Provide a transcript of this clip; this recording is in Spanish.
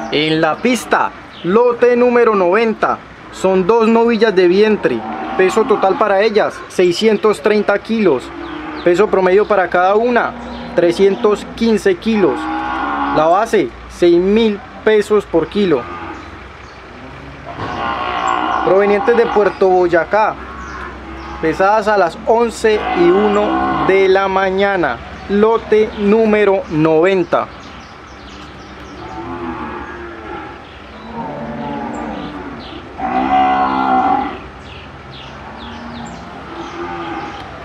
En la pista, lote número 90, son 2 novillas de vientre, peso total para ellas 630 kilos, peso promedio para cada una 315 kilos, la base 6.000 pesos por kilo, provenientes de Puerto Boyacá, pesadas a las 11:01 de la mañana, lote número 90.